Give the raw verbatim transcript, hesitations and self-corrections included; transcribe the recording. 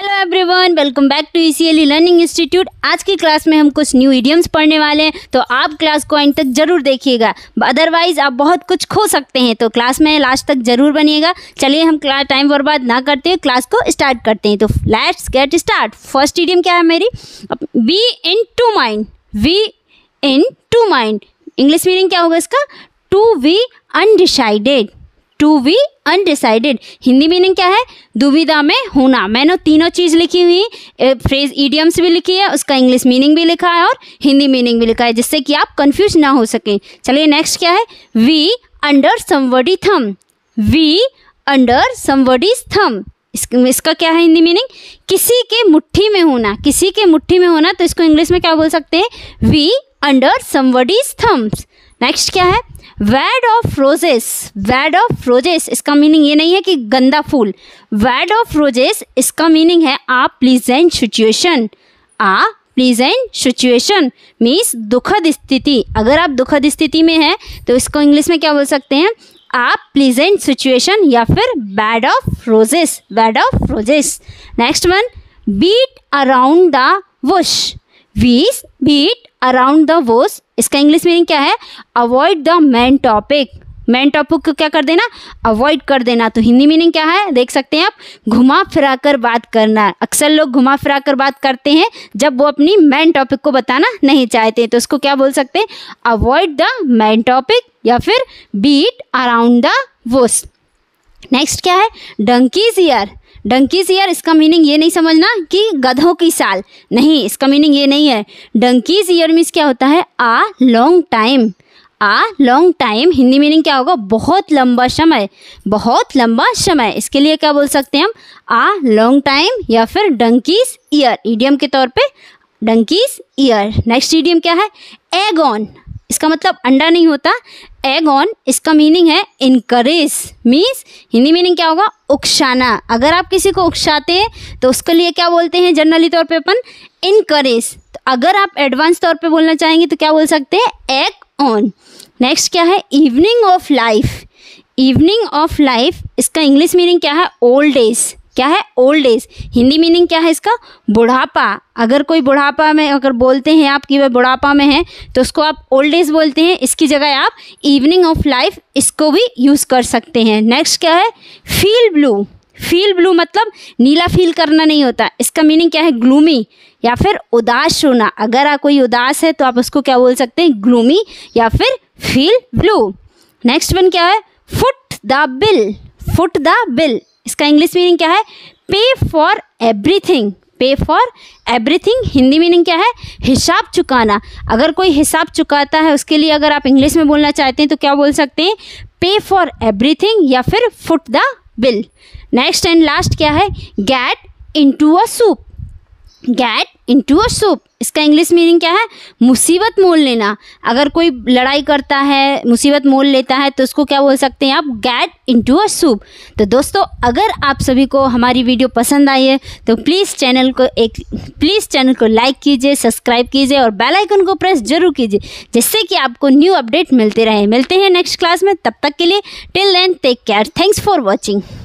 Hello everyone, welcome back to ECLE learning institute. आज की class में हम कुछ न्यू इडियम्स पढ़ने वाले हैं, तो आप क्लास को एंड तक जरूर देखिएगा, अदरवाइज आप बहुत कुछ खो सकते हैं। तो क्लास में लास्ट तक जरूर बनिएगा। चलिए हम क्लास टाइम बर्बाद ना करते हुए क्लास को स्टार्ट करते हैं। तो let's get start. First idiom क्या है मेरी? Be in two mind. Be in two mind English meaning क्या होगा इसका? To be undecided. To be undecided Hindi meaning क्या है? दुविधा में होना। मैंने तीनों चीज़ लिखी हुई, फ्रेज इडियम्स भी लिखी है, उसका इंग्लिश मीनिंग भी लिखा है और हिंदी मीनिंग भी लिखा है, जिससे कि आप कंफ्यूज ना हो सकें। चलिए नेक्स्ट क्या है? Be under somebody thumb. Be under somebody's thumb इसका क्या है हिंदी मीनिंग? किसी के मुट्ठी में होना। किसी के मुट्ठी में होना, तो इसको इंग्लिश में क्या बोल सकते हैं? Be under somebody's thumbs. Next क्या है? Bed of roses. Bed of roses इसका मीनिंग ये नहीं है कि गंदा फूल। वैड ऑफ रोजेस इसका मीनिंग है a pleasant situation. A pleasant situation means दुखद स्थिति। अगर आप दुखद स्थिति में हैं तो इसको इंग्लिश में क्या बोल सकते हैं? आ प्लीजेंट सिचुएशन या फिर bed of roses. Bed of roses. Next one, beat around the bush. वीज बीट अराउंड द बुश इसका इंग्लिश मीनिंग क्या है? Avoid the main topic. Main topic को क्या कर देना? अवॉइड कर देना। तो हिंदी मीनिंग क्या है? देख सकते हैं आप, घुमा फिरा कर बात करना। अक्सर लोग घुमा फिरा कर बात करते हैं जब वो अपनी मेन टॉपिक को बताना नहीं चाहते, तो उसको क्या बोल सकते हैं? अवॉइड द मेन टॉपिक या फिर beat around the bush. Next क्या है? Donkey's years. डंकीज ईयर इसका मीनिंग ये नहीं समझना कि गधों की साल, नहीं, इसका मीनिंग ये नहीं है। डंकीज ईयर मीन्स क्या होता है? A long time. A long time Hindi meaning क्या होगा? बहुत लंबा समय। बहुत लंबा समय इसके लिए क्या बोल सकते हैं हम? आ लॉन्ग टाइम या फिर डंकीज ईयर इडियम के तौर पे डंकीज ईयर। नेक्स्ट इडियम क्या है? एग ऑन इसका मतलब अंडा नहीं होता। एग ऑन इसका मीनिंग है इनकरेज। मीन्स हिंदी मीनिंग क्या होगा? उकसाना। अगर आप किसी को उकसाते हैं तो उसके लिए क्या बोलते हैं जनरली तौर पे अपन? इनकरेज। तो अगर आप एडवांस तौर पे बोलना चाहेंगे तो क्या बोल सकते हैं? Egg on. नेक्स्ट क्या है? Evening of life. Evening of life इसका इंग्लिश मीनिंग क्या है? Old age. क्या है? Old as. हिंदी मीनिंग क्या है इसका? बुढ़ापा। अगर कोई बुढ़ापा में अगर बोलते हैं आप कि वह बुढ़ापा में है तो उसको आप ओल्ड एज बोलते हैं। इसकी जगह आप इवनिंग ऑफ लाइफ इसको भी यूज़ कर सकते हैं। नेक्स्ट क्या है? Feel blue. फील ब्लू मतलब नीला फील करना नहीं होता। इसका मीनिंग क्या है? ग्लूमी या फिर उदास होना। अगर आप कोई उदास है तो आप उसको क्या बोल सकते हैं? ग्लूमी या फिर फील ब्लू। नेक्स्ट वन क्या है? Foot the bill. Foot the bill इसका इंग्लिश मीनिंग क्या है? Pay for everything. Pay for everything Hindi meaning क्या है? हिसाब चुकाना। अगर कोई हिसाब चुकाता है उसके लिए अगर आप इंग्लिश में बोलना चाहते हैं तो क्या बोल सकते हैं? पे फॉर एवरीथिंग या फिर foot the bill. Next and last क्या है? Get into a soup. Get into a soup इसका इंग्लिश मीनिंग क्या है? मुसीबत मोल लेना। अगर कोई लड़ाई करता है, मुसीबत मोल लेता है, तो उसको क्या बोल सकते हैं आप? Get into a soup. तो दोस्तों, अगर आप सभी को हमारी वीडियो पसंद आई है तो प्लीज़ चैनल को एक प्लीज़ चैनल को लाइक कीजिए, सब्सक्राइब कीजिए और बेल आइकन को प्रेस जरूर कीजिए, जिससे कि आपको न्यू अपडेट मिलते रहे। मिलते हैं नेक्स्ट क्लास में, तब तक के लिए till then take care. Thanks for watching.